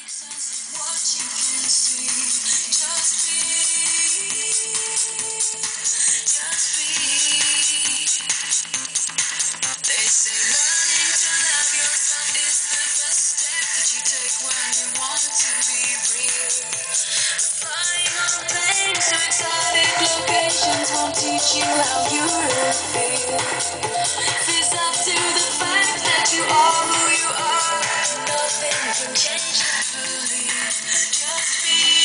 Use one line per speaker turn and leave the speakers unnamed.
Won't teach you how you really feel. It's up to the fact that you are who you are. Nothing can change that belief. Just be.